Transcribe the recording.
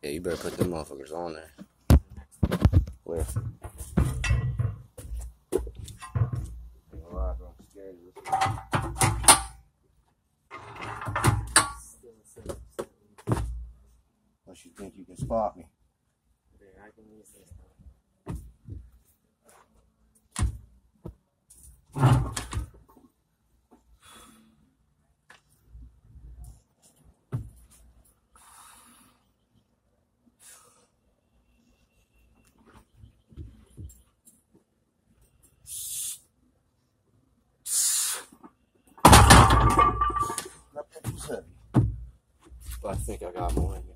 Yeah, you better put them motherfuckers on there. Where? I'm scared of this. Unless you think you can spot me. Yeah, I can use this. But I think I got more in here.